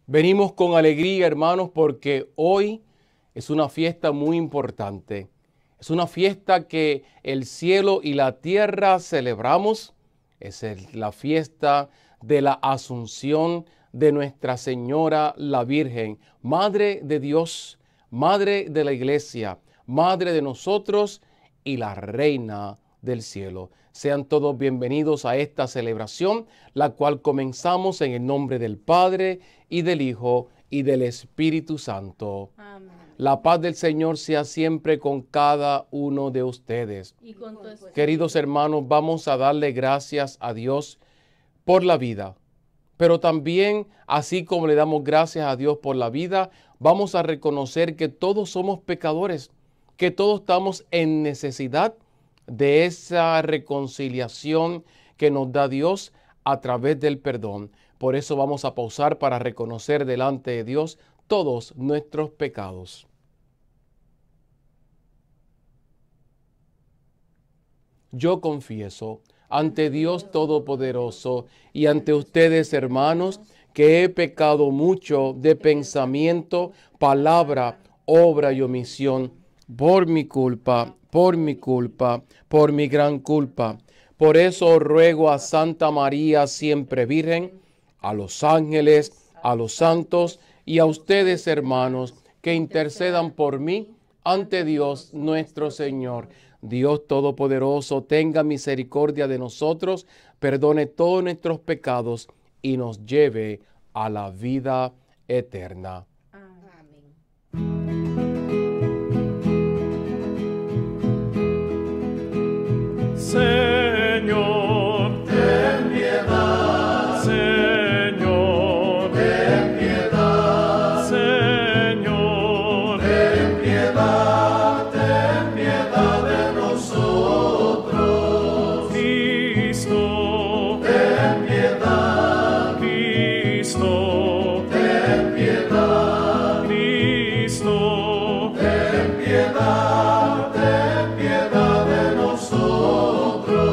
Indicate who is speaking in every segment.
Speaker 1: Venimos con alegría, hermanos, porque hoy es una fiesta muy importante. Es una fiesta que el cielo y la tierra celebramos. La fiesta de la Asunción de Nuestra Señora la Virgen, Madre de Dios, Madre de la Iglesia, Madre de nosotros y la Reina del cielo. Sean todos bienvenidos a esta celebración, la cual comenzamos en el nombre del Padre, y del Hijo, y del Espíritu Santo.
Speaker 2: Amén.
Speaker 1: La paz del Señor sea siempre con cada uno de ustedes.
Speaker 2: Y con tu espíritu.
Speaker 1: Queridos hermanos, vamos a darle gracias a Dios por la vida. Pero también, así como le damos gracias a Dios por la vida, vamos a reconocer que todos somos pecadores, que todos estamos en necesidad de esa reconciliación que nos da Dios a través del perdón. Por eso vamos a pausar para reconocer delante de Dios todos nuestros pecados. Yo confieso ante Dios Todopoderoso y ante ustedes, hermanos, que he pecado mucho de pensamiento, palabra, obra y omisión, por mi culpa, por mi gran culpa. Por eso ruego a Santa María, siempre Virgen, a los ángeles, a los santos y a ustedes, hermanos, que intercedan por mí ante Dios nuestro Señor. Dios Todopoderoso, tenga misericordia de nosotros, perdone todos nuestros pecados y nos lleve a la vida eterna.
Speaker 2: Amén.
Speaker 3: Señor, ten piedad. Señor, ten piedad. Señor, ten piedad. Ten piedad de nosotros. Cristo, ten piedad. Cristo, ten piedad. Cristo, ten piedad. Ten piedad de nosotros.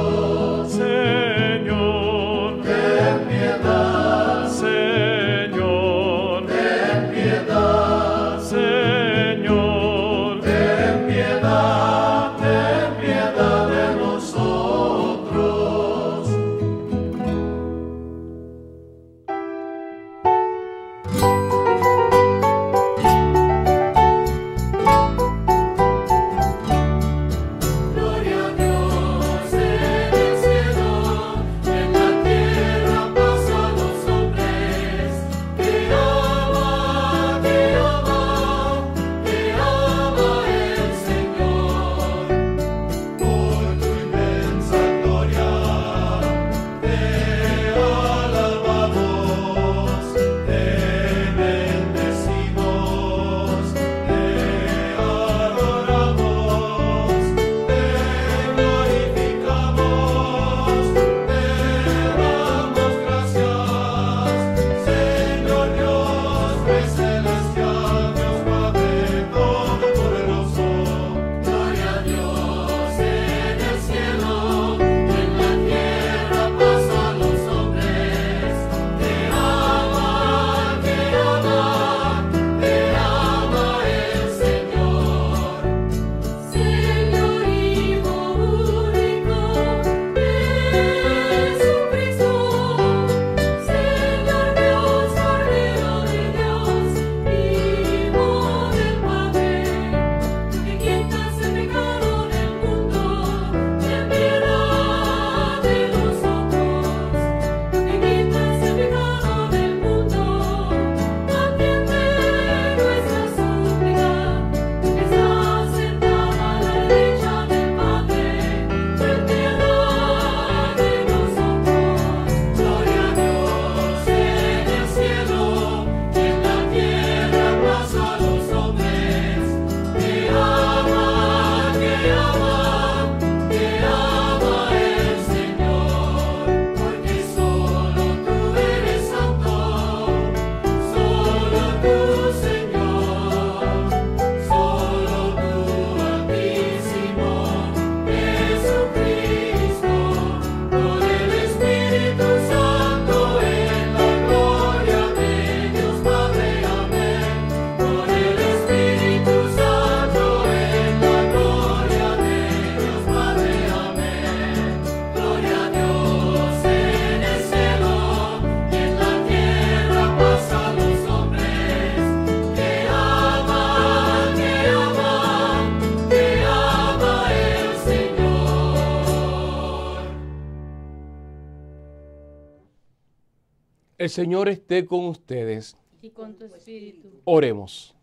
Speaker 1: El Señor esté con ustedes.
Speaker 4: y con tu espíritu.
Speaker 1: Oremos.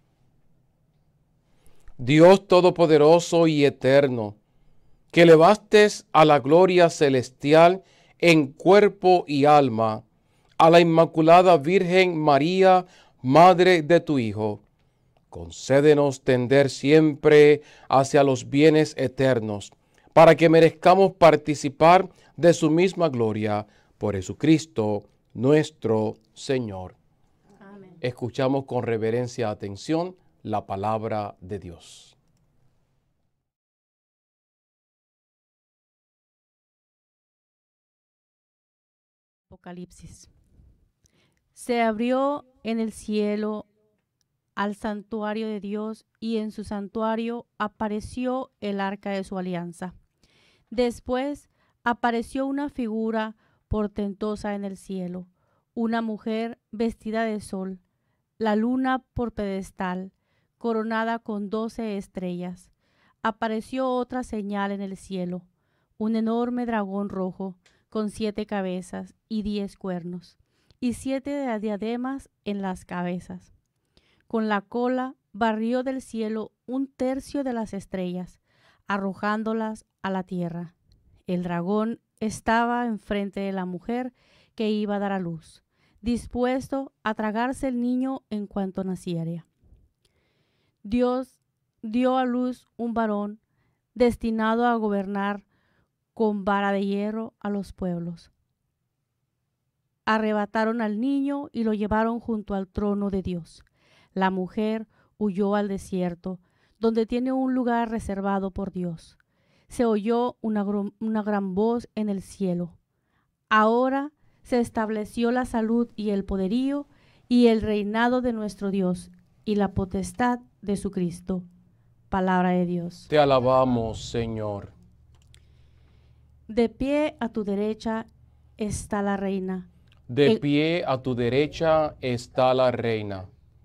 Speaker 1: Dios Todopoderoso y Eterno, que elevastes a la gloria celestial en cuerpo y alma a la Inmaculada Virgen María, Madre de tu Hijo, concédenos tender siempre hacia los bienes eternos, para que merezcamos participar de su misma gloria, por Jesucristo nuestro Señor.
Speaker 4: Amén.
Speaker 1: Escuchamos con reverencia y atención la palabra de Dios.
Speaker 4: Apocalipsis. Se abrió en el cielo al santuario de Dios, y en su santuario apareció el arca de su alianza. Después apareció una figura portentosa en el cielo, una mujer vestida de sol, la luna por pedestal, coronada con 12 estrellas. Apareció otra señal en el cielo, un enorme dragón rojo, con 7 cabezas y 10 cuernos, y 7 diademas en las cabezas. Con la cola barrió del cielo 1/3 de las estrellas, arrojándolas a la tierra. El dragón estaba enfrente de la mujer que iba a dar a luz, dispuesto a tragarse el niño en cuanto naciera. Dios dio a luz un varón destinado a gobernar con vara de hierro a los pueblos. Arrebataron al niño y lo llevaron junto al trono de Dios. La mujer huyó al desierto, donde tiene un lugar reservado por Dios. Se oyó una gran voz en el cielo. Ahora se estableció la salud y el poderío y el reinado de nuestro Dios y la potestad de su Cristo. Palabra de Dios.
Speaker 1: Te alabamos, Señor.
Speaker 4: De pie a tu derecha está la reina.
Speaker 1: De pie a tu derecha está la reina.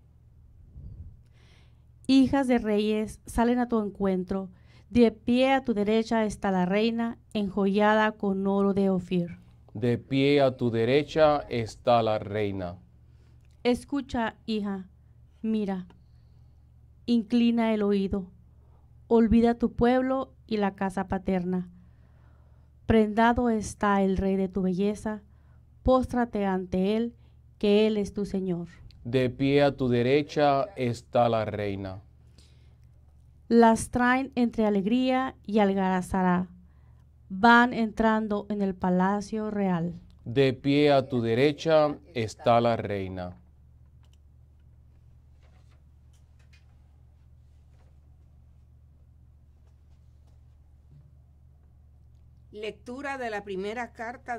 Speaker 4: Hijas de reyes salen a tu encuentro. De pie a tu derecha está la reina, enjollada con oro de Ofir.
Speaker 1: De pie a tu derecha está la reina.
Speaker 4: Escucha, hija, mira, inclina el oído, olvida tu pueblo y la casa paterna. Prendado está el rey de tu belleza, póstrate ante él, que él es tu Señor.
Speaker 1: De pie a tu derecha está la reina.
Speaker 4: Las traen entre alegría y algarazara. Van entrando en el palacio real.
Speaker 1: De pie a tu derecha está la reina.
Speaker 2: Lectura de la primera carta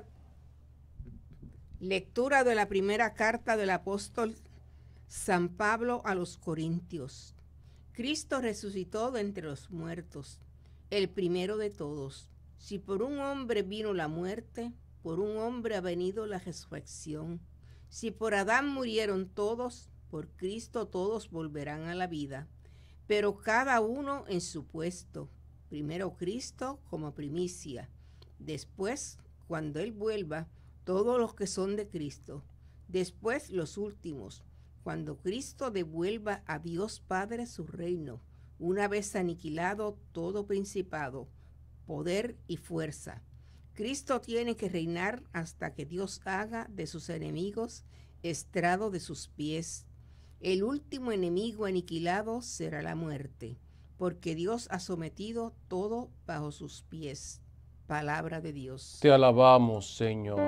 Speaker 2: del apóstol San Pablo a los Corintios. Cristo resucitó de entre los muertos, el primero de todos. Si por un hombre vino la muerte, por un hombre ha venido la resurrección. Si por Adán murieron todos, por Cristo todos volverán a la vida, pero cada uno en su puesto. Primero Cristo como primicia, después, cuando Él vuelva, todos los que son de Cristo. Después los últimos, cuando Cristo devuelva a Dios Padre su reino, una vez aniquilado todo principado, poder y fuerza. Cristo tiene que reinar hasta que Dios haga de sus enemigos estrado de sus pies. El último enemigo aniquilado será la muerte, porque Dios ha sometido todo bajo sus pies. Palabra de Dios.
Speaker 1: Te alabamos, Señor.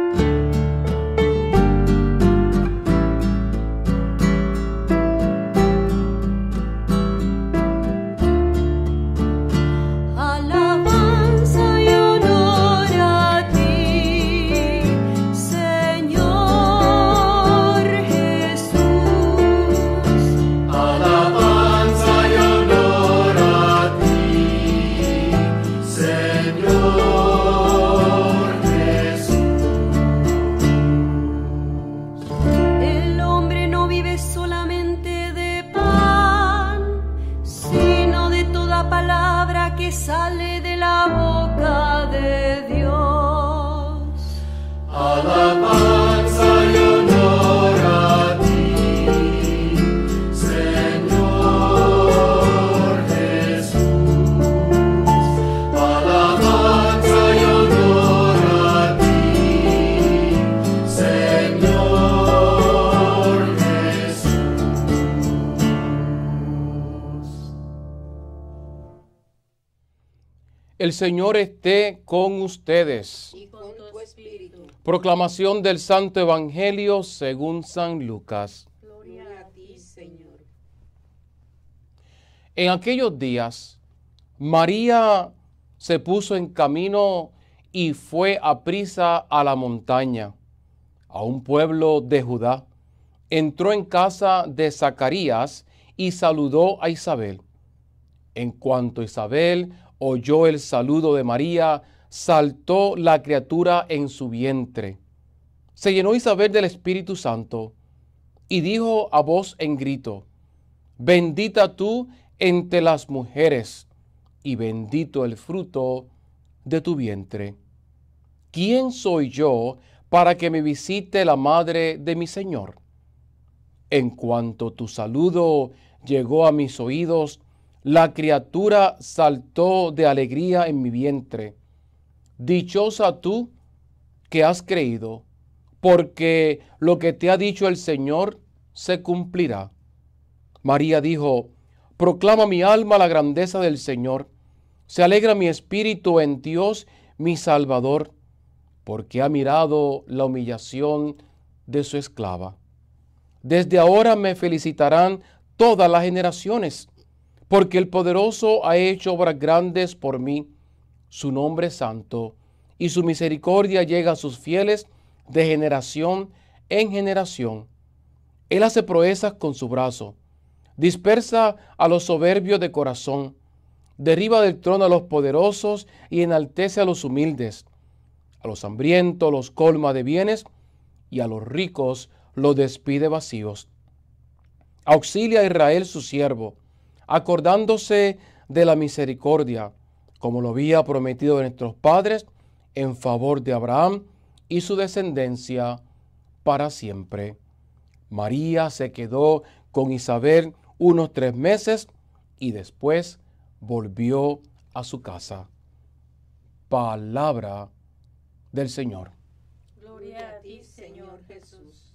Speaker 5: Alabanza y honor a ti, Señor Jesús.
Speaker 3: Alabanza y honor a ti, Señor Jesús.
Speaker 5: El hombre no vive solamente de pan, sino de toda palabra que sale de la boca de Dios.
Speaker 3: Alabanza y honor
Speaker 1: El Señor esté con ustedes.
Speaker 2: Y con tu espíritu.
Speaker 1: Proclamación del Santo Evangelio según San Lucas.
Speaker 2: Gloria a ti, Señor.
Speaker 1: En aquellos días, María se puso en camino y fue aprisa a la montaña, a un pueblo de Judá. Entró en casa de Zacarías y saludó a Isabel. En cuanto Isabel oyó el saludo de María, saltó la criatura en su vientre. Se llenó Isabel del Espíritu Santo y dijo a voz en grito: bendita tú entre las mujeres, y bendito el fruto de tu vientre. ¿Quién soy yo para que me visite la madre de mi Señor? En cuanto tu saludo llegó a mis oídos, la criatura saltó de alegría en mi vientre. Dichosa tú que has creído, porque lo que te ha dicho el Señor se cumplirá. María dijo: proclama mi alma la grandeza del Señor. Se alegra mi espíritu en Dios mi Salvador, porque ha mirado la humillación de su esclava. Desde ahora me felicitarán todas las generaciones, porque el Poderoso ha hecho obras grandes por mí. Su nombre es santo, y su misericordia llega a sus fieles de generación en generación. Él hace proezas con su brazo, dispersa a los soberbios de corazón, derriba del trono a los poderosos y enaltece a los humildes. A los hambrientos los colma de bienes, y a los ricos los despide vacíos. Auxilia a Israel su siervo, acordándose de la misericordia, como lo había prometido a nuestros padres, en favor de Abraham y su descendencia para siempre. María se quedó con Isabel unos 3 meses y después volvió a su casa. Palabra del Señor.
Speaker 2: Gloria a ti, Señor Jesús.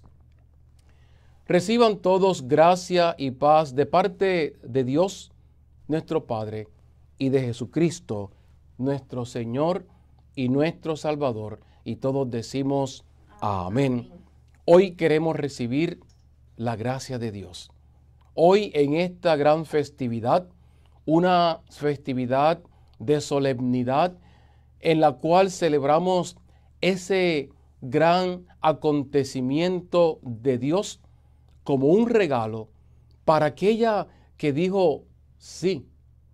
Speaker 1: Reciban todos gracia y paz de parte de Dios, nuestro Padre, y de Jesucristo, nuestro Señor y nuestro Salvador. Y todos decimos amén. Hoy queremos recibir la gracia de Dios. Hoy en esta gran festividad, una festividad de solemnidad en la cual celebramos ese gran acontecimiento de Dios como un regalo para aquella que dijo sí.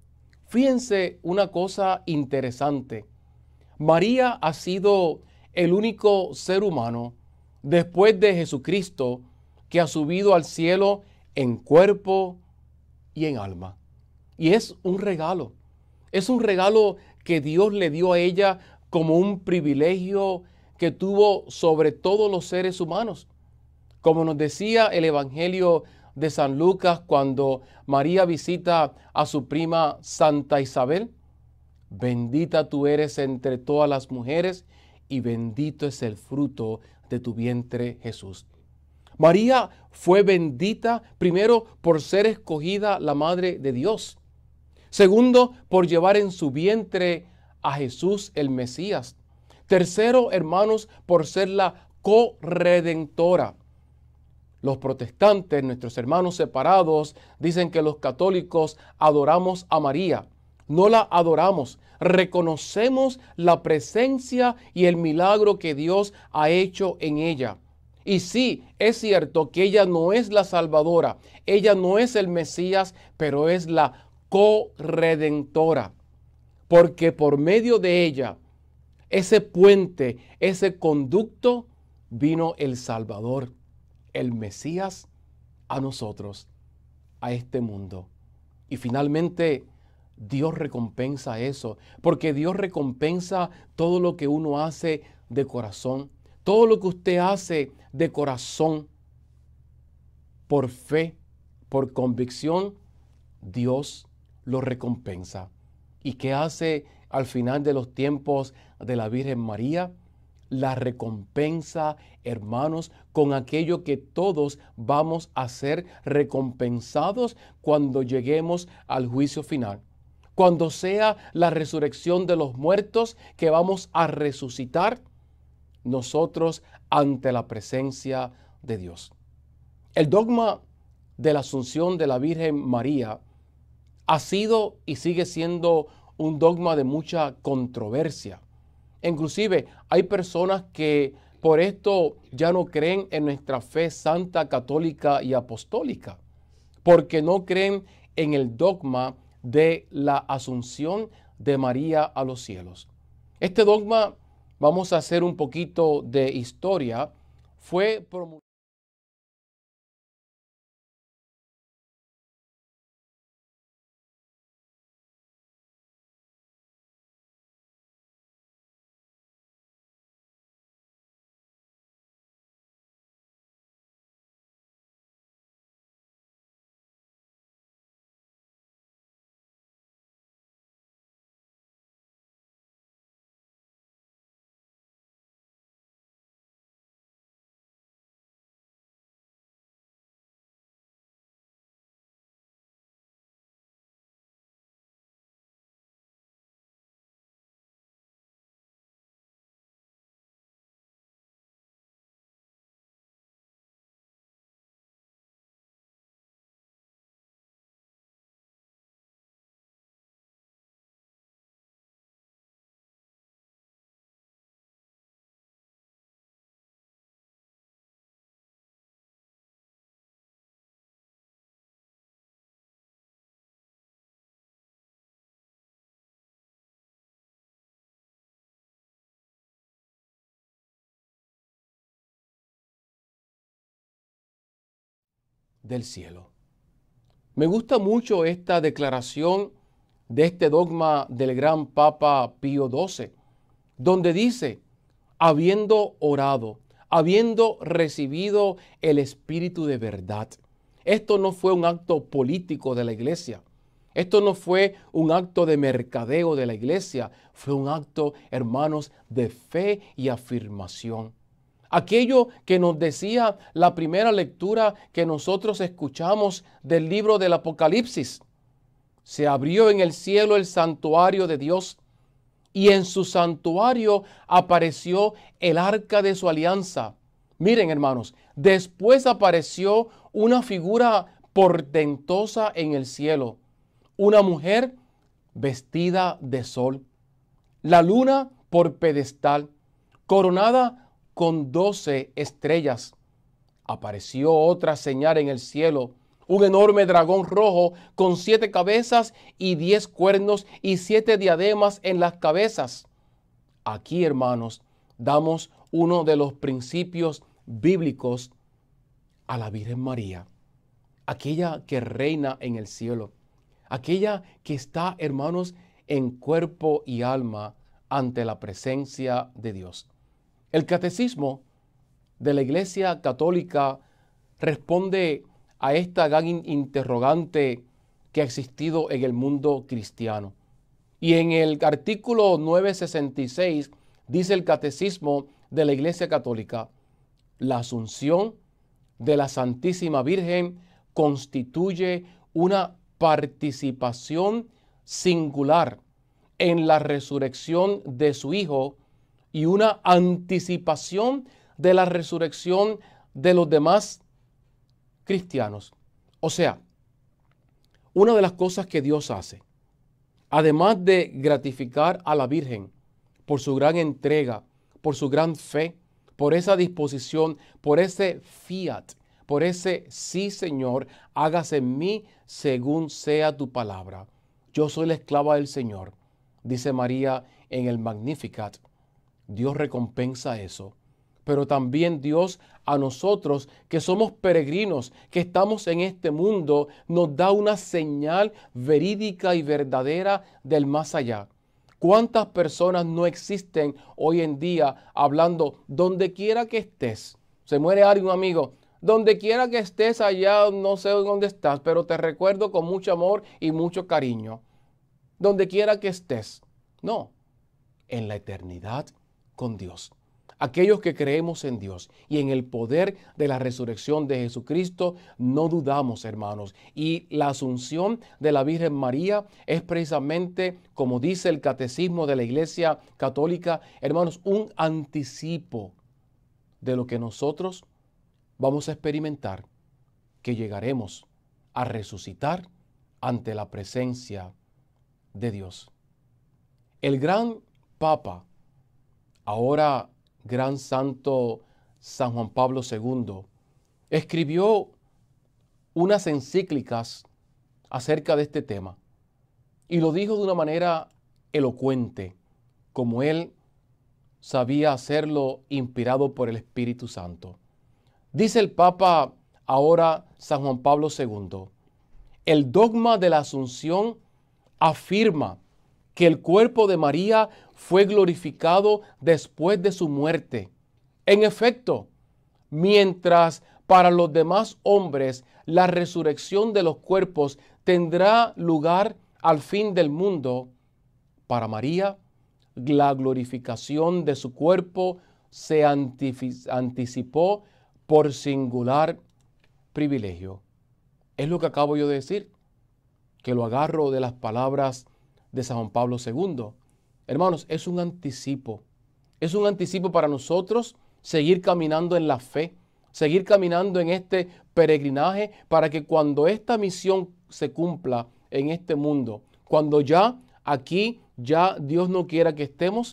Speaker 1: Fíjense una cosa interesante. María ha sido el único ser humano después de Jesucristo que ha subido al cielo en cuerpo y en alma. Y es un regalo. Es un regalo que Dios le dio a ella como un privilegio que tuvo sobre todos los seres humanos. Como nos decía el Evangelio de San Lucas cuando María visita a su prima Santa Isabel: bendita tú eres entre todas las mujeres y bendito es el fruto de tu vientre, Jesús. María fue bendita primero por ser escogida la Madre de Dios. Segundo, por llevar en su vientre a Jesús el Mesías. Tercero, hermanos, por ser la corredentora. Los protestantes, nuestros hermanos separados, dicen que los católicos adoramos a María. No la adoramos, reconocemos la presencia y el milagro que Dios ha hecho en ella. Y sí, es cierto que ella no es la Salvadora, ella no es el Mesías, pero es la corredentora. Porque por medio de ella, ese puente, ese conducto, vino el Salvador, el Mesías, a nosotros, a este mundo. Y finalmente, Dios recompensa eso, porque Dios recompensa todo lo que uno hace de corazón, todo lo que usted hace de corazón, por fe, por convicción, Dios lo recompensa. ¿Y qué hace al final de los tiempos de la Virgen María? La recompensa, hermanos, con aquello que todos vamos a ser recompensados cuando lleguemos al juicio final. cuando sea la resurrección de los muertos, que vamos a resucitar nosotros ante la presencia de Dios. El dogma de la Asunción de la Virgen María ha sido y sigue siendo un dogma de mucha controversia. Inclusive hay personas que por esto ya no creen en nuestra fe santa, católica y apostólica, porque no creen en el dogma de la Asunción de María a los cielos. Este dogma, vamos a hacer un poquito de historia, fue promulgado del cielo. Me gusta mucho esta declaración de este dogma del gran Papa Pío XII, donde dice, habiendo orado, habiendo recibido el Espíritu de verdad. Esto no fue un acto político de la iglesia. Esto no fue un acto de mercadeo de la iglesia. Fue un acto, hermanos, de fe y afirmación. Aquello que nos decía la primera lectura que nosotros escuchamos del libro del Apocalipsis. Se abrió en el cielo el santuario de Dios y en su santuario apareció el arca de su alianza. Miren, hermanos, después apareció una figura portentosa en el cielo. Una mujer vestida de sol. La luna por pedestal, coronada con 12 estrellas. Apareció otra señal en el cielo, un enorme dragón rojo con 7 cabezas y 10 cuernos y 7 diademas en las cabezas. Aquí, hermanos, damos uno de los principios bíblicos a la Virgen María, aquella que reina en el cielo, aquella que está, hermanos, en cuerpo y alma ante la presencia de Dios. El catecismo de la Iglesia Católica responde a esta gran interrogante que ha existido en el mundo cristiano. Y en el artículo 966 dice el catecismo de la Iglesia Católica, la Asunción de la Santísima Virgen constituye una participación singular en la resurrección de su Hijo y una anticipación de la resurrección de los demás cristianos. O sea, una de las cosas que Dios hace, además de gratificar a la Virgen por su gran entrega, por su gran fe, por esa disposición, por ese fiat, por ese sí, Señor, hágase en mí según sea tu palabra. Yo soy la esclava del Señor, dice María en el Magnificat. Dios recompensa eso. Pero también Dios a nosotros que somos peregrinos, que estamos en este mundo, nos da una señal verídica y verdadera del más allá. ¿Cuántas personas no existen hoy en día hablando donde quiera que estés? Se muere alguien, amigo. Donde quiera que estés allá, no sé dónde estás, pero te recuerdo con mucho amor y mucho cariño. Donde quiera que estés. No, en la eternidad con Dios. aquellos que creemos en Dios y en el poder de la resurrección de Jesucristo, no dudamos, hermanos. Y la asunción de la Virgen María es precisamente, como dice el Catecismo de la Iglesia Católica, hermanos, un anticipo de lo que nosotros vamos a experimentar, que llegaremos a resucitar ante la presencia de Dios. El gran Papa, ahora gran santo San Juan Pablo II, escribió unas encíclicas acerca de este tema y lo dijo de una manera elocuente, como él sabía hacerlo, inspirado por el Espíritu Santo. Dice el Papa, ahora San Juan Pablo II, el dogma de la Asunción afirma que el cuerpo de María fue glorificado después de su muerte. En efecto, mientras para los demás hombres la resurrección de los cuerpos tendrá lugar al fin del mundo, para María la glorificación de su cuerpo se anticipó por singular privilegio. Es lo que acabo yo de decir, que lo agarro de las palabras de San Juan Pablo II. Hermanos, es un anticipo para nosotros seguir caminando en la fe, seguir caminando en este peregrinaje para que cuando esta misión se cumpla en este mundo, cuando ya aquí, ya Dios no quiera que estemos,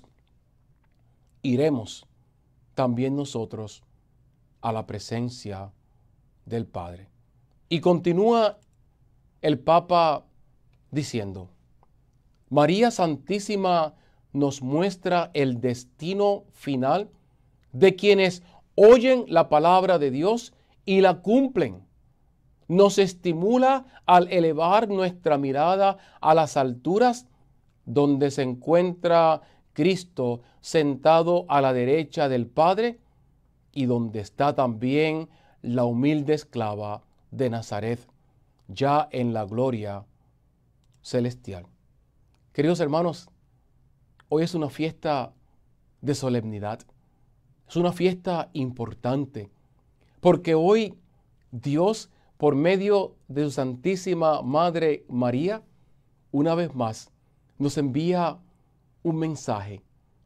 Speaker 1: iremos también nosotros a la presencia del Padre. Y continúa el Papa diciendo, María Santísima nos muestra el destino final de quienes oyen la palabra de Dios y la cumplen. Nos estimula al elevar nuestra mirada a las alturas donde se encuentra Cristo sentado a la derecha del Padre y donde está también la humilde esclava de Nazaret, ya en la gloria celestial. Queridos hermanos, hoy es una fiesta de solemnidad, es una fiesta importante, porque hoy Dios, por medio de su Santísima Madre María, una vez más nos envía un mensaje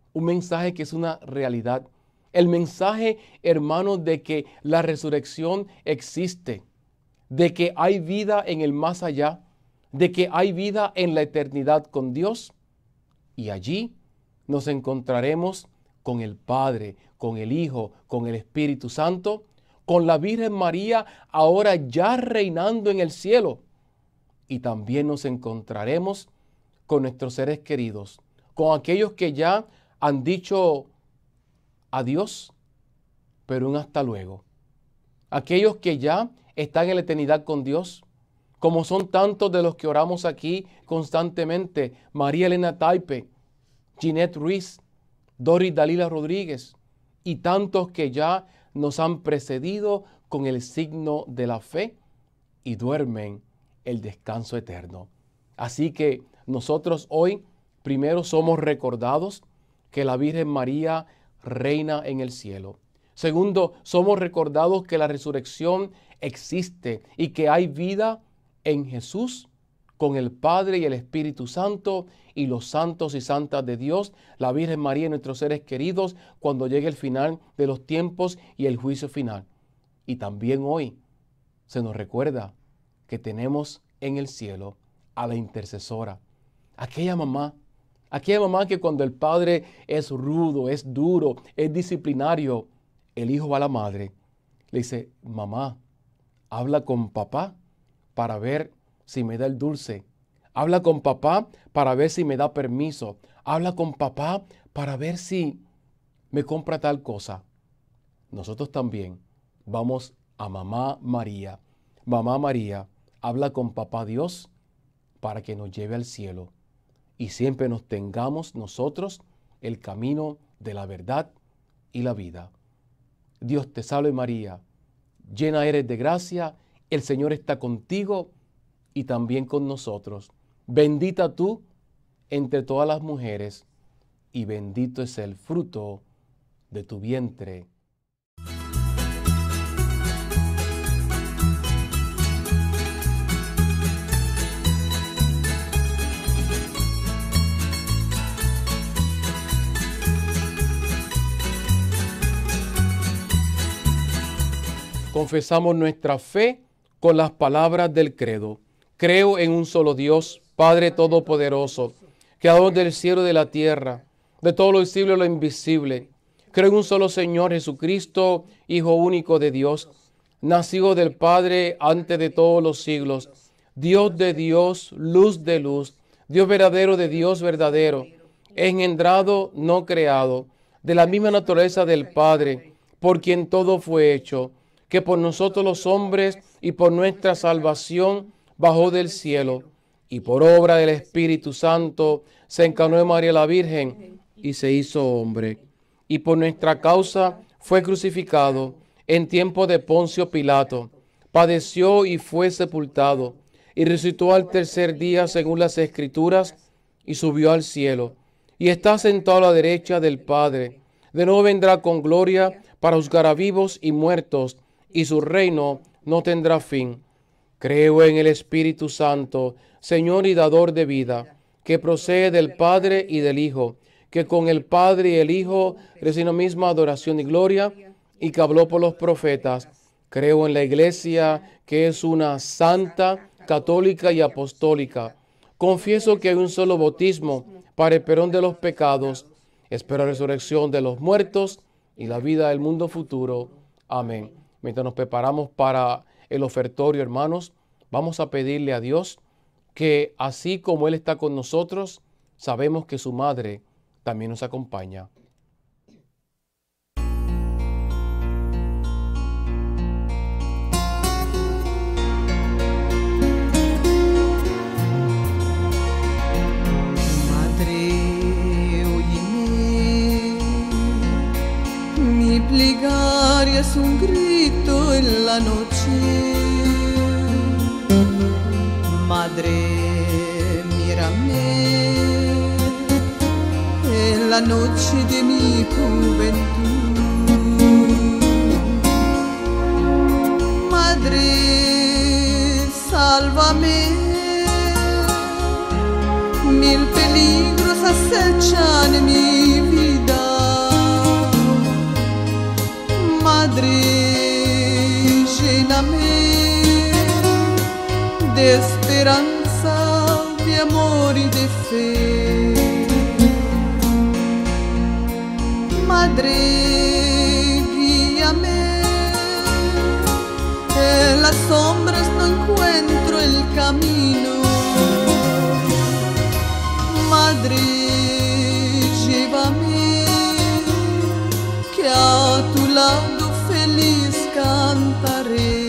Speaker 1: que es una realidad. El mensaje, hermanos, de que la resurrección existe, de que hay vida en el más allá, de que hay vida en la eternidad con Dios, y allí nos encontraremos con el Padre, con el Hijo, con el Espíritu Santo, con la Virgen María ahora ya reinando en el cielo, y también nos encontraremos con nuestros seres queridos, con aquellos que ya han dicho adiós, pero un hasta luego. Aquellos que ya están en la eternidad con Dios, como son tantos de los que oramos aquí constantemente, María Elena Taipe, Ginette Ruiz, Doris Dalila Rodríguez, y tantos que ya nos han precedido con el signo de la fe y duermen el descanso eterno. Así que nosotros hoy primero somos recordados que la Virgen María reina en el cielo. Segundo, somos recordados que la resurrección existe y que hay vida en Jesús con el Padre y el Espíritu Santo y los santos y santas de Dios, la Virgen María y nuestros seres queridos cuando llegue el final de los tiempos y el juicio final. Y también hoy se nos recuerda que tenemos en el cielo a la intercesora, aquella mamá que cuando el padre es rudo, es duro, es disciplinario, el hijo va a la madre, le dice, mamá, habla con papá para ver si me da el dulce. Habla con papá para ver si me da permiso. Habla con papá para ver si me compra tal cosa. Nosotros también vamos a Mamá María. Mamá María, habla con papá Dios para que nos lleve al cielo. Y siempre nos tengamos nosotros el camino de la verdad y la vida. Dios te salve María, llena eres de gracia, el Señor está contigo y también con nosotros. Bendita tú entre todas las mujeres y bendito es el fruto de tu vientre. Confesamos nuestra fe con las palabras del credo. Creo en un solo Dios, Padre Todopoderoso, Creador del cielo y de la tierra, de todo lo visible y lo invisible. Creo en un solo Señor Jesucristo, Hijo único de Dios, nacido del Padre antes de todos los siglos, Dios de Dios, luz de luz, Dios verdadero de Dios verdadero, engendrado, no creado, de la misma naturaleza del Padre, por quien todo fue hecho, que por nosotros los hombres y por nuestra salvación bajó del cielo, y por obra del Espíritu Santo se encarnó de María la Virgen y se hizo hombre. Y por nuestra causa fue crucificado en tiempo de Poncio Pilato, padeció y fue sepultado, y resucitó al tercer día según las Escrituras, y subió al cielo, y está sentado a la derecha del Padre. De nuevo vendrá con gloria para juzgar a vivos y muertos, y su reino no tendrá fin. Creo en el Espíritu Santo, Señor y dador de vida, que procede del Padre y del Hijo, que con el Padre y el Hijo recibe misma adoración y gloria, y que habló por los profetas. Creo en la Iglesia, que es una santa, católica y apostólica. Confieso que hay un solo bautismo para el perdón de los pecados. Espero la resurrección de los muertos y la vida del mundo futuro. Amén. Mientras nos preparamos para el ofertorio, hermanos, vamos a pedirle a Dios que así como Él está con nosotros, sabemos que su Madre también nos acompaña.
Speaker 6: Madre, óyeme, mi plegaria es un grito en la noche. Madre, mírame en la noche de mi juventud. Madre, sálvame, mil peligros acechan mi vida. Madre, lléname de esperanza, de amor y de fe. Madre, guíame, en las sombras no encuentro el camino. Madre, llévame, que a tu lado feliz cantaré.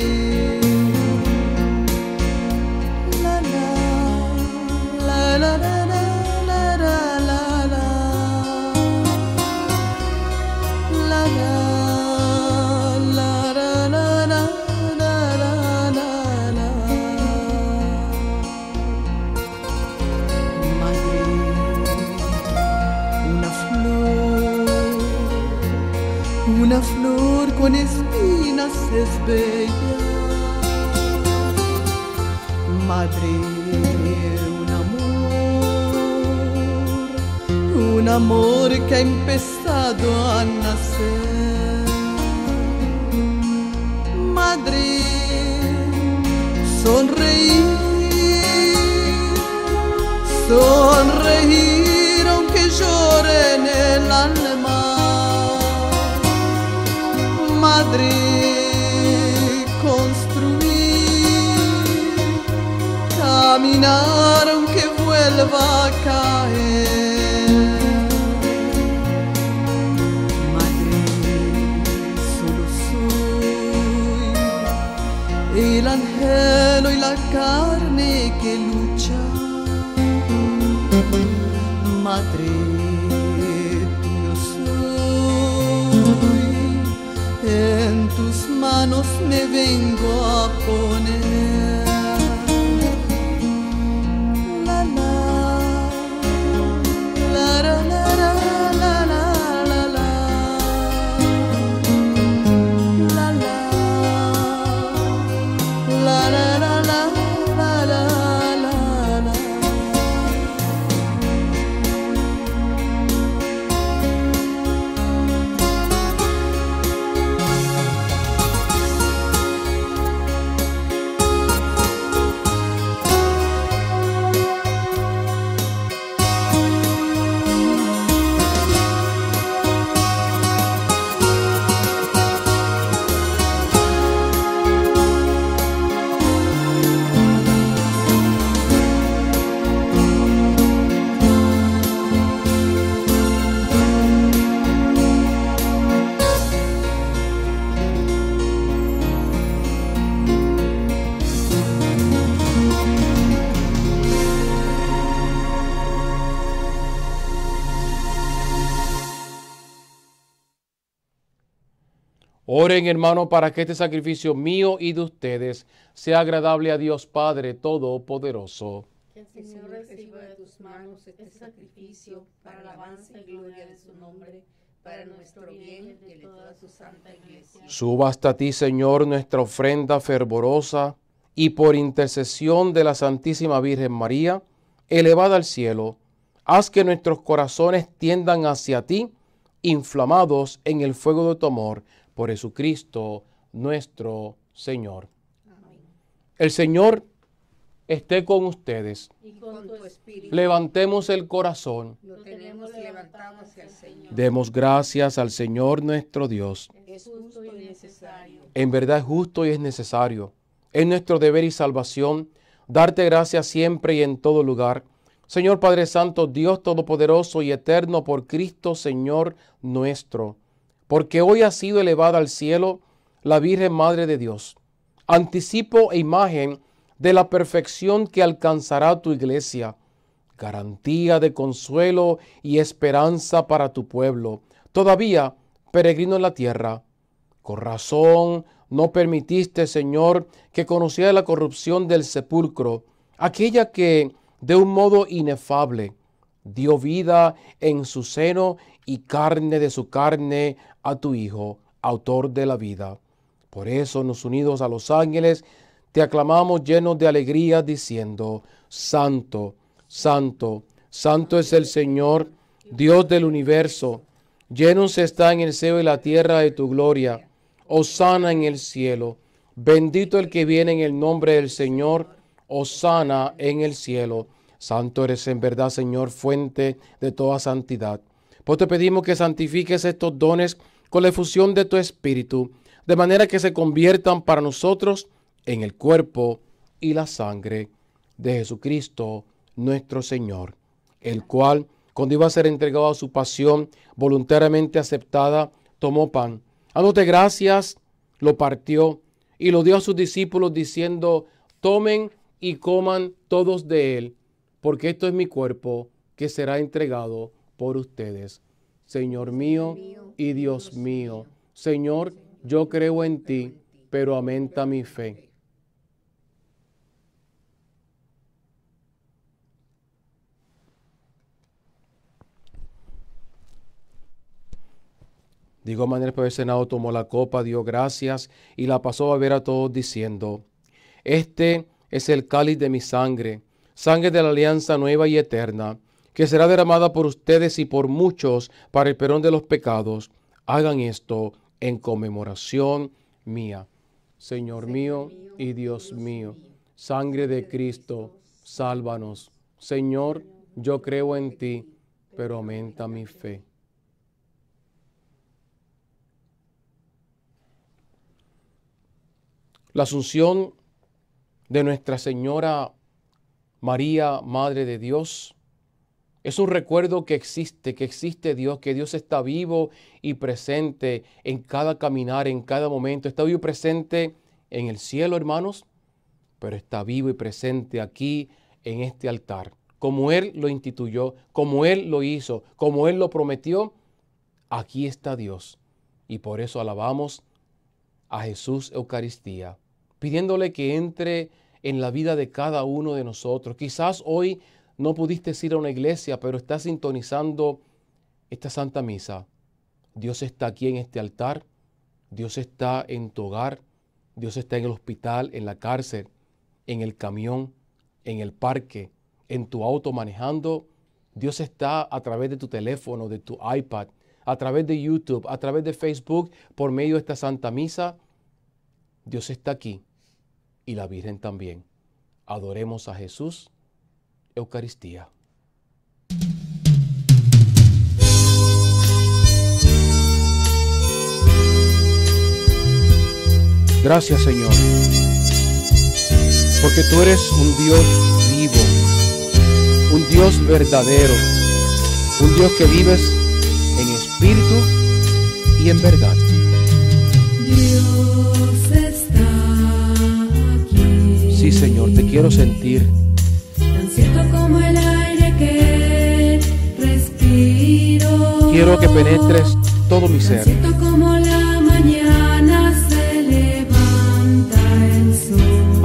Speaker 6: Una flor con espinas es bella. Madre, un amor que ha empezado a nacer. Madre, sonreír, sonreír aunque llore en el alma. Madre, construir, caminar aunque vuelva a caer. Madre, solo soy el anhelo y la carne que lucha. Madre, en tus manos me vengo a poner. La la la la la la la la la.
Speaker 1: Oren, hermano, para que este sacrificio mío y de ustedes sea agradable a Dios Padre Todopoderoso.
Speaker 2: Que el Señor reciba de tus manos este sacrificio para alabanza y gloria de su nombre, para nuestro bien y el de toda su santa iglesia.
Speaker 1: Suba hasta ti, Señor, nuestra ofrenda fervorosa, y por intercesión de la Santísima Virgen María, elevada al cielo, haz que nuestros corazones tiendan hacia ti, inflamados en el fuego de tu amor, por Jesucristo nuestro Señor.
Speaker 2: Amén.
Speaker 1: El Señor esté con ustedes.
Speaker 2: Y con tu espíritu.
Speaker 1: Levantemos el corazón.
Speaker 2: Lo tenemos levantado hacia el Señor.
Speaker 1: Demos gracias al Señor nuestro Dios.
Speaker 2: Es justo y necesario.
Speaker 1: En verdad es justo y es necesario. Es nuestro deber y salvación darte gracias siempre y en todo lugar. Señor Padre Santo, Dios Todopoderoso y Eterno, por Cristo Señor nuestro, porque hoy ha sido elevada al cielo la Virgen Madre de Dios, anticipo e imagen de la perfección que alcanzará tu iglesia, garantía de consuelo y esperanza para tu pueblo, todavía peregrino en la tierra. Con razón no permitiste, Señor, que conociera la corrupción del sepulcro, aquella que de un modo inefable dio vida en su seno y carne de su carne a tu Hijo, autor de la vida. Por eso nos unidos a los ángeles, te aclamamos llenos de alegría, diciendo: Santo, Santo, Santo es el Señor, Dios del universo. Llenos está en el cielo y la tierra de tu gloria. Hosana en el cielo. Bendito el que viene en el nombre del Señor. Hosana en el cielo. Santo eres en verdad, Señor, fuente de toda santidad. Pues te pedimos que santifiques estos dones con la efusión de tu Espíritu, de manera que se conviertan para nosotros en el cuerpo y la sangre de Jesucristo nuestro Señor, el cual, cuando iba a ser entregado a su pasión voluntariamente aceptada, tomó pan, dándote gracias, lo partió y lo dio a sus discípulos diciendo: tomen y coman todos de él, porque esto es mi cuerpo que será entregado por ustedes. Señor mío y Dios mío, Señor, yo creo en ti, pero aumenta mi fe. De igual manera, el Senado tomó la copa, dio gracias y la pasó a beber a todos diciendo: este es el cáliz de mi sangre, sangre de la alianza nueva y eterna, que será derramada por ustedes y por muchos para el perdón de los pecados. Hagan esto en conmemoración mía. Señor mío y Dios mío, sangre de Cristo, sálvanos. Señor, yo creo en ti, pero aumenta mi fe. La asunción de Nuestra Señora María, Madre de Dios, es un recuerdo que existe Dios, que Dios está vivo y presente en cada caminar, en cada momento. Está vivo y presente en el cielo, hermanos, pero está vivo y presente aquí en este altar. Como Él lo instituyó, como Él lo hizo, como Él lo prometió, aquí está Dios. Y por eso alabamos a Jesús Eucaristía, pidiéndole que entre en la vida de cada uno de nosotros. Quizás hoy no pudiste ir a una iglesia, pero estás sintonizando esta Santa Misa. Dios está aquí en este altar, Dios está en tu hogar, Dios está en el hospital, en la cárcel, en el camión, en el parque, en tu auto manejando. Dios está a través de tu teléfono, de tu iPad, a través de YouTube, a través de Facebook, por medio de esta Santa Misa. Dios está aquí y la Virgen también. Adoremos a Jesús. Eucaristía. Gracias, Señor, porque tú eres un Dios vivo, un Dios verdadero, un Dios que vives en espíritu y en verdad.
Speaker 7: Dios está aquí.
Speaker 1: Sí, Señor, te quiero sentir.
Speaker 7: Tan cierto como el aire que respiro.
Speaker 1: Quiero que penetres todo mi ser.
Speaker 7: Tan cierto como la mañana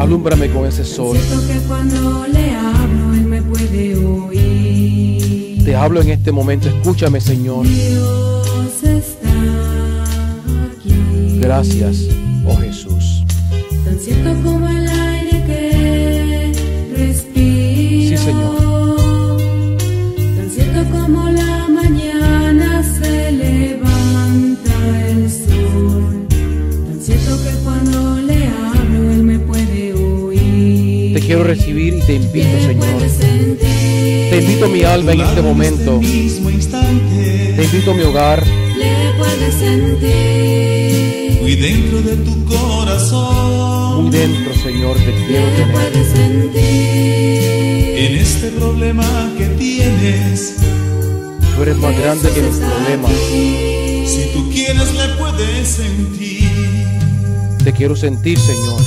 Speaker 1: Alúmbrame con ese sol.
Speaker 7: Siento que cuando le hablo, Él me puede oír.
Speaker 1: Te hablo en este momento. Escúchame, Señor.
Speaker 7: Dios está aquí.
Speaker 1: Gracias, oh Jesús.
Speaker 7: Tan cierto como el aire que respiro.
Speaker 1: Sí, Señor.
Speaker 7: Tan cierto como la mañana se levanta el sol. Tan cierto que cuando le hablo, Él me puede oír.
Speaker 1: Te quiero recibir y te invito,
Speaker 7: Le
Speaker 1: Señor.
Speaker 7: puedes sentir.
Speaker 1: Te invito mi alma en este momento.
Speaker 3: mismo instante,
Speaker 1: Te invito a mi hogar.
Speaker 7: Le puedes sentir.
Speaker 3: muy dentro de tu corazón,
Speaker 1: Muy dentro, Señor, te quiero
Speaker 7: Le
Speaker 1: tener.
Speaker 7: puedes sentir.
Speaker 3: en este problema que tienes.
Speaker 1: Tú eres más grande que mis problemas.
Speaker 3: Si tú quieres le puedes sentir.
Speaker 1: Te quiero sentir, Señor.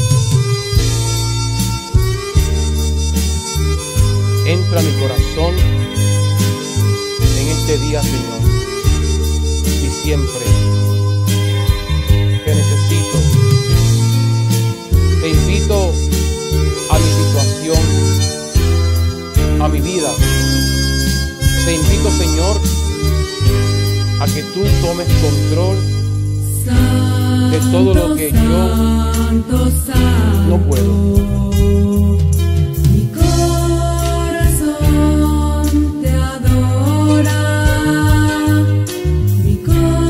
Speaker 1: Entra a mi corazón en este día, Señor. Y siempre que necesito. Te invito a mi situación, a mi vida. Te invito, Señor, a que tú tomes control de todo lo que yo no puedo.
Speaker 7: Mi corazón te adora. Mi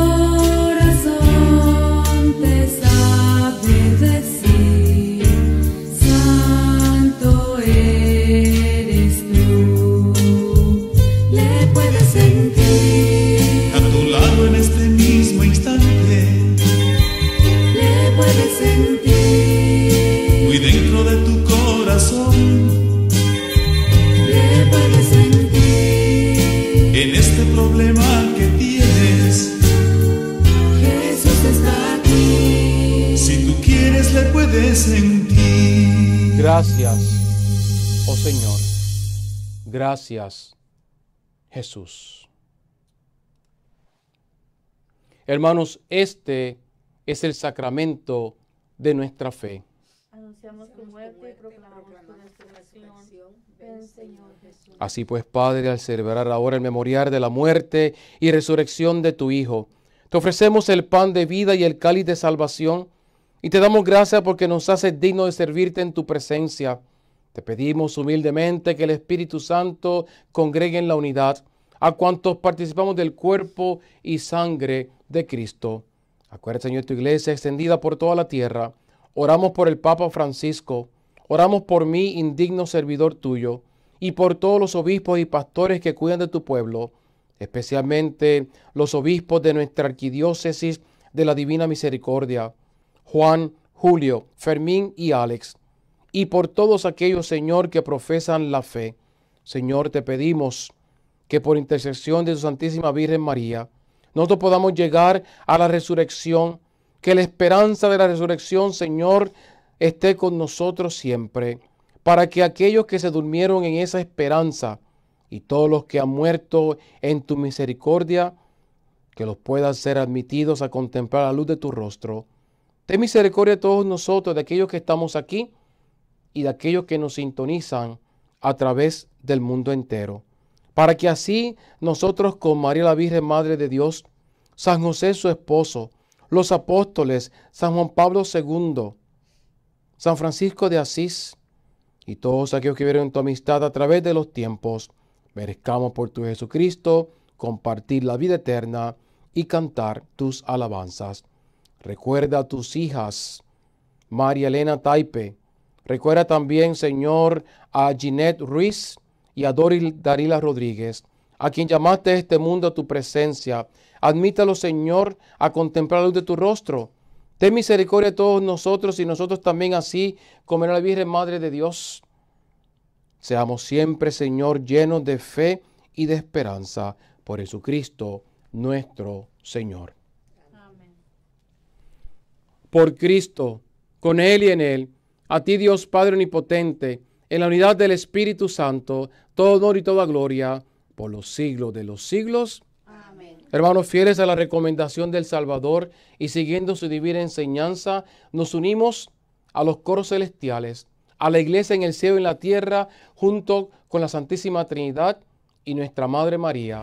Speaker 7: corazón te sabe decir: Santo eres tú. Le puedes sentir.
Speaker 3: A tu lado en este mismo instante,
Speaker 7: Le puedes sentir.
Speaker 3: muy dentro de tu corazón,
Speaker 7: Le puedes sentir.
Speaker 3: en este problema que tienes.
Speaker 7: Jesús está aquí.
Speaker 3: Si tú quieres le puedes sentir.
Speaker 1: Gracias, oh Señor. Gracias, Jesús. Hermanos, este es el sacramento de nuestra fe.
Speaker 4: Anunciamos tu muerte y proclamamos tu resurrección. Ven, Señor Jesús.
Speaker 1: Así pues, Padre, al celebrar ahora el memorial de la muerte y resurrección de tu Hijo, te ofrecemos el pan de vida y el cáliz de salvación, y te damos gracias porque nos haces dignos de servirte en tu presencia. Te pedimos humildemente que el Espíritu Santo congregue en la unidad a cuantos participamos del cuerpo y sangre de Cristo. Acuérdate, Señor, tu iglesia extendida por toda la tierra. Oramos por el Papa Francisco. Oramos por mí, indigno servidor tuyo, y por todos los obispos y pastores que cuidan de tu pueblo, especialmente los obispos de nuestra arquidiócesis de la Divina Misericordia, Juan, Julio, Fermín y Alex, y por todos aquellos, Señor, que profesan la fe. Señor, te pedimos que por intercesión de tu Santísima Virgen María, nosotros podamos llegar a la resurrección, que la esperanza de la resurrección, Señor, esté con nosotros siempre, para que aquellos que se durmieron en esa esperanza y todos los que han muerto en tu misericordia, que los puedan ser admitidos a contemplar la luz de tu rostro. Ten misericordia de todos nosotros, de aquellos que estamos aquí y de aquellos que nos sintonizan a través del mundo entero, para que así nosotros con María la Virgen Madre de Dios, San José su esposo, los apóstoles, San Juan Pablo II, San Francisco de Asís y todos aquellos que vieron tu amistad a través de los tiempos, merezcamos por tu Jesucristo compartir la vida eterna y cantar tus alabanzas. Recuerda a tus hijas, María Elena Taipe. Recuerda también, Señor, a Ginette Ruiz y a Darila Rodríguez, a quien llamaste a este mundo a tu presencia. Admítalo, Señor, a contemplar la luz de tu rostro. Ten misericordia de todos nosotros y nosotros también así, como era la Virgen Madre de Dios. Seamos siempre, Señor, llenos de fe y de esperanza por Jesucristo, nuestro Señor.
Speaker 4: Amén.
Speaker 1: Por Cristo, con Él y en Él, a ti Dios Padre Omnipotente, en la unidad del Espíritu Santo, todo honor y toda gloria, por los siglos de los siglos.
Speaker 2: Amén.
Speaker 1: Hermanos fieles a la recomendación del Salvador y siguiendo su divina enseñanza, nos unimos a los coros celestiales a la iglesia en el cielo y en la tierra, junto con la Santísima Trinidad y nuestra Madre María.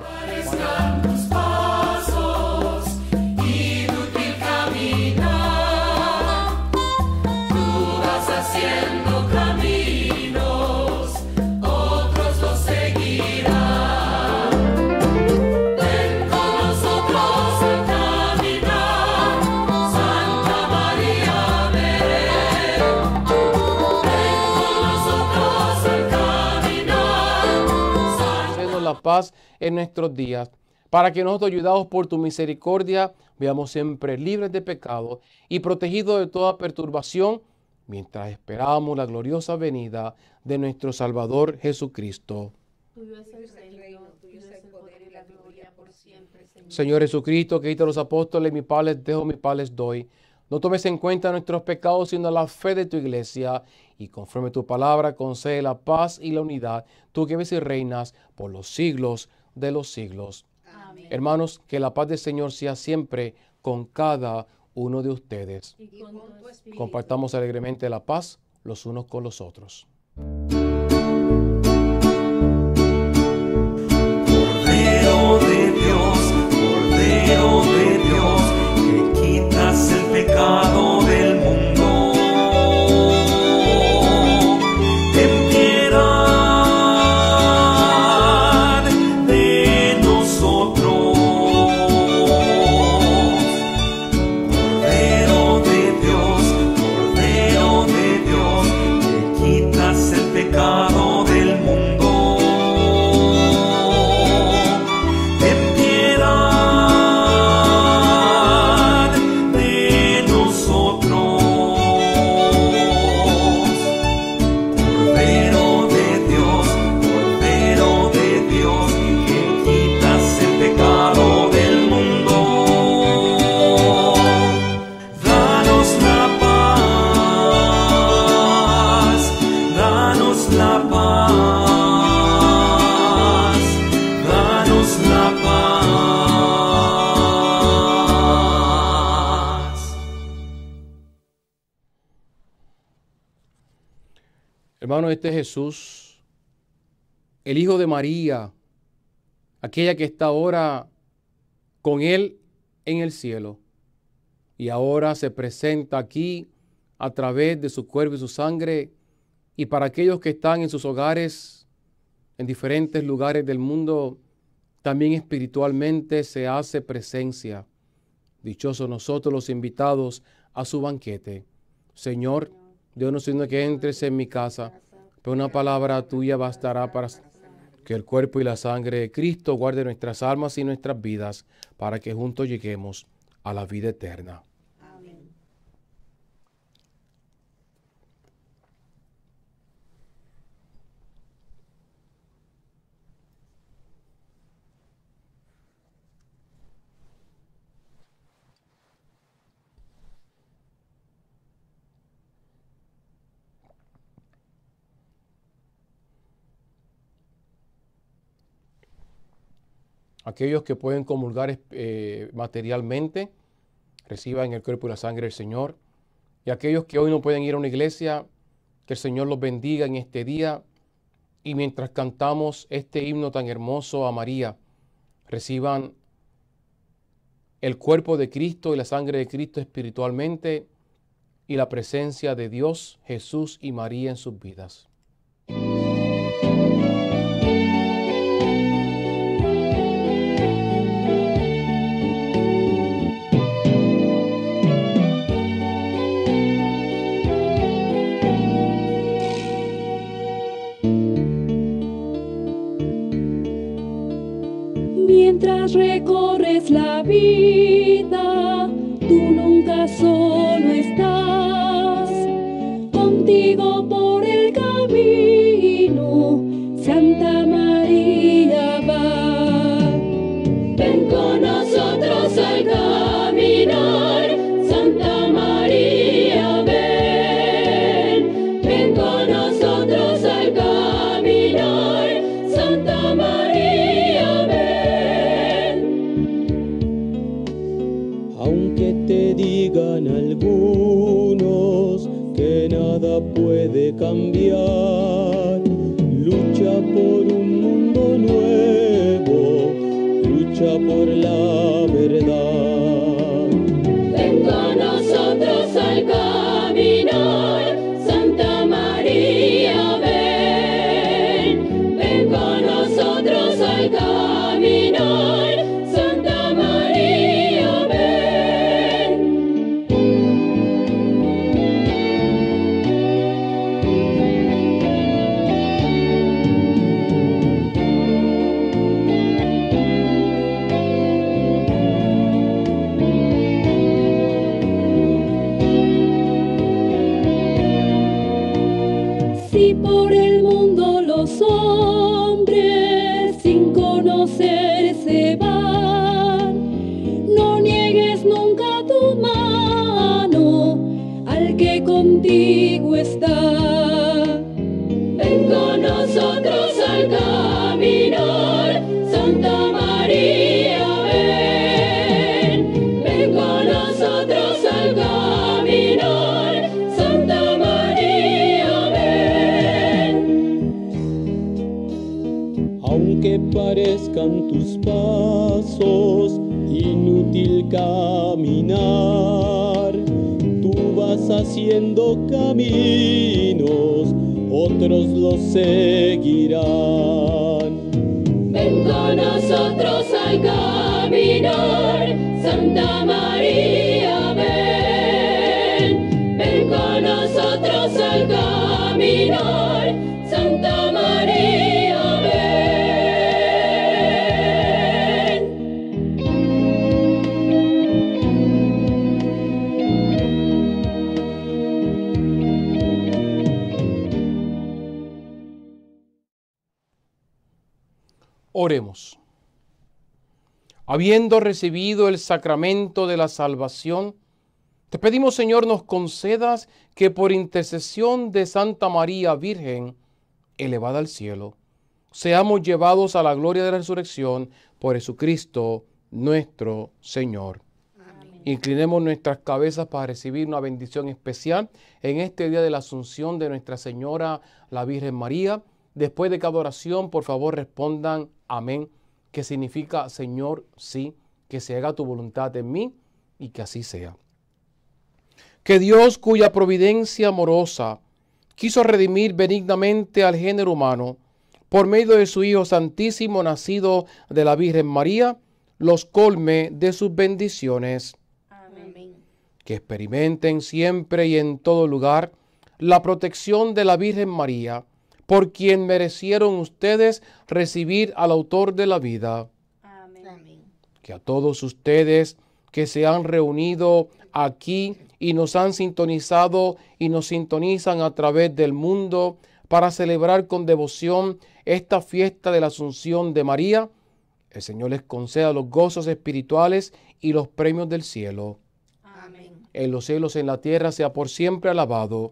Speaker 1: La paz en nuestros días, para que nosotros, ayudados por tu misericordia, veamos siempre libres de pecado y protegidos de toda perturbación, mientras esperamos la gloriosa venida de nuestro Salvador Jesucristo.
Speaker 2: Tuyo es el reino, tuyo es el poder y la gloria por siempre, Señor.
Speaker 1: Señor Jesucristo, que dijiste a los apóstoles, mi paz les dejo, mi paz les doy. No tomes en cuenta nuestros pecados, sino la fe de tu iglesia. Y conforme tu palabra, concede la paz y la unidad, tú que vives y reinas por los siglos de los siglos.
Speaker 2: Amén.
Speaker 1: Hermanos, que la paz del Señor sea siempre con cada uno de ustedes.
Speaker 2: Y con tu espíritu.
Speaker 1: Compartamos alegremente la paz los unos con los otros.
Speaker 3: Cordero de Dios, que quitas el pecado del mundo. Ten piedad de nosotros. Cordero de Dios, que quitas el pecado del mundo.
Speaker 1: Hermano, este es Jesús, el Hijo de María, aquella que está ahora con Él en el cielo. Y ahora se presenta aquí a través de su cuerpo y su sangre. Y para aquellos que están en sus hogares, en diferentes lugares del mundo, también espiritualmente se hace presencia. Dichosos nosotros los invitados a su banquete. Señor, Dios no sino que entres en mi casa, pero una palabra tuya bastará para que el cuerpo y la sangre de Cristo guarde nuestras almas y nuestras vidas, para que juntos lleguemos a la vida eterna.
Speaker 2: Amén.
Speaker 1: Aquellos que pueden comulgar materialmente, reciban el cuerpo y la sangre del Señor. Y aquellos que hoy no pueden ir a una iglesia, que el Señor los bendiga en este día. Y mientras cantamos este himno tan hermoso a María, reciban el cuerpo de Cristo y la sangre de Cristo espiritualmente y la presencia de Dios, Jesús y María en sus vidas.
Speaker 7: Mientras recorres la vida, tú nunca solo estás. Contigo por el camino, Santa María va. Ven con nosotros al caminar, Santa María ven. Ven con nosotros al caminar, Santa María ven.
Speaker 6: Aunque te digan algo
Speaker 8: nada puede cambiar. Lucha por un mundo nuevo, lucha por la verdad.
Speaker 7: Ven con nosotros al caminar, Santa María, ven. Ven con nosotros al caminar, Santa María, ven. Si por el mundo los hombres sin conocer se van, no niegues nunca tu mano al que contigo está. Ven con nosotros al caminar, Santa María, ven. Ven con nosotros al caminar, Santa María, ven.
Speaker 8: Aunque parezcan tus pasos inútil caminar, tú vas haciendo caminos, otros los seguirán.
Speaker 7: Ven con nosotros al caminar, Santa María, ven. Ven con nosotros al caminar, Santa María, ven.
Speaker 1: Oremos. Habiendo recibido el sacramento de la salvación, te pedimos, Señor, nos concedas que por intercesión de Santa María Virgen, elevada al cielo, seamos llevados a la gloria de la resurrección por Jesucristo nuestro Señor. Amén. Inclinemos nuestras cabezas para recibir una bendición especial en este día de la Asunción de Nuestra Señora, la Virgen María. Después de cada oración, por favor, respondan amén, que significa Señor, sí, que se haga tu voluntad en mí y que así sea. Que Dios, cuya providencia amorosa quiso redimir benignamente al género humano por medio de su Hijo Santísimo, nacido de la Virgen María, los colme de sus bendiciones.
Speaker 2: Amén.
Speaker 1: Que experimenten siempre y en todo lugar la protección de la Virgen María, por quien merecieron ustedes recibir al autor de la vida.
Speaker 2: Amén.
Speaker 1: Que a todos ustedes que se han reunido aquí y nos han sintonizado y nos sintonizan a través del mundo para celebrar con devoción esta fiesta de la Asunción de María, el Señor les conceda los gozos espirituales y los premios del cielo.
Speaker 2: Amén.
Speaker 1: En los cielos, en la tierra, sea por siempre alabado.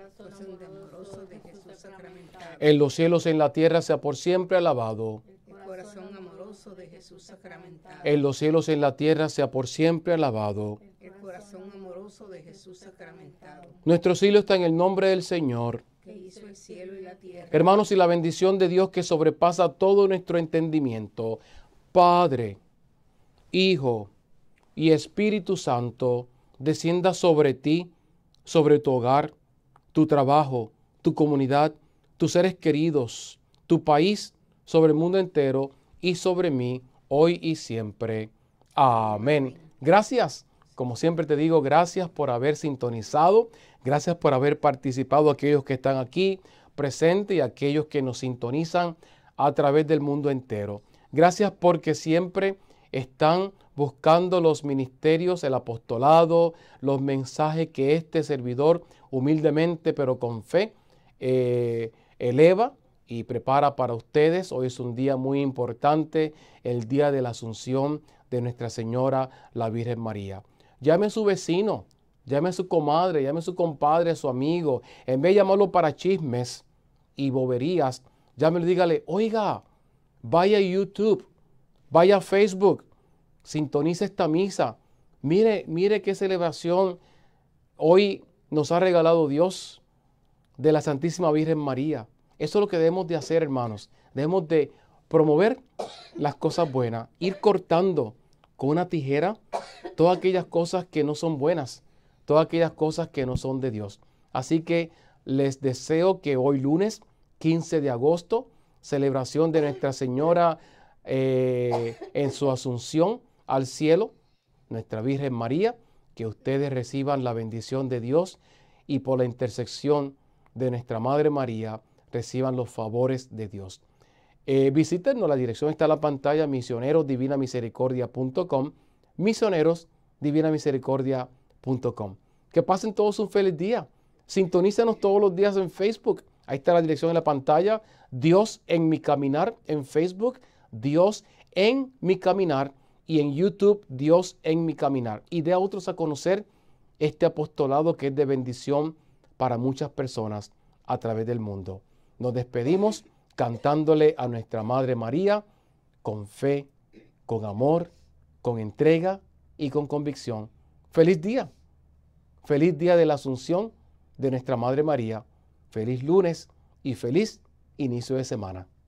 Speaker 1: En los cielos, en la tierra, sea por siempre alabado.
Speaker 2: El corazón amoroso de Jesús sacramentado.
Speaker 1: En los cielos, en la tierra, sea por siempre alabado.
Speaker 2: El corazón amoroso de Jesús sacramentado.
Speaker 1: Nuestro cielo está en el nombre del Señor,
Speaker 2: que hizo el cielo y la tierra.
Speaker 1: Hermanos, y la bendición de Dios que sobrepasa todo nuestro entendimiento, Padre, Hijo y Espíritu Santo, descienda sobre ti, sobre tu hogar, tu trabajo, tu comunidad, tus seres queridos, tu país, sobre el mundo entero y sobre mí, hoy y siempre. Amén. Gracias. Como siempre te digo, gracias por haber sintonizado, gracias por haber participado, aquellos que están aquí presentes y aquellos que nos sintonizan a través del mundo entero. Gracias porque siempre están buscando los ministerios, el apostolado, los mensajes que este servidor humildemente pero con fe eleva y prepara para ustedes. Hoy es un día muy importante, el día de la Asunción de Nuestra Señora, la Virgen María. Llame a su vecino, llame a su comadre, llame a su compadre, a su amigo. En vez de llamarlo para chismes y boberías, llámelo y dígale, oiga, vaya a YouTube, vaya a Facebook, sintonice esta misa. Mire qué celebración hoy nos ha regalado Dios. de la Santísima Virgen María. Eso es lo que debemos de hacer, hermanos. Debemos de promover las cosas buenas, ir cortando con una tijera todas aquellas cosas que no son buenas, todas aquellas cosas que no son de Dios. Así que les deseo que hoy lunes 15 de agosto, celebración de Nuestra Señora en su asunción al cielo, Nuestra Virgen María, que ustedes reciban la bendición de Dios y por la intersección de Nuestra Madre María reciban los favores de Dios. Visítenos, la dirección está en la pantalla, misionerosdivinamisericordia.com, misionerosdivinamisericordia.com. Que pasen todos un feliz día. Sintonízanos todos los días en Facebook. Ahí está la dirección en la pantalla. Dios en mi caminar en Facebook, Dios en mi caminar, y en YouTube, Dios en mi caminar. Y dé a otros a conocer este apostolado que es de bendición para muchas personas a través del mundo. Nos despedimos cantándole a nuestra Madre María con fe, con amor, con entrega y con convicción. ¡Feliz día! Feliz día de la Asunción de nuestra Madre María. Feliz lunes y feliz inicio de semana.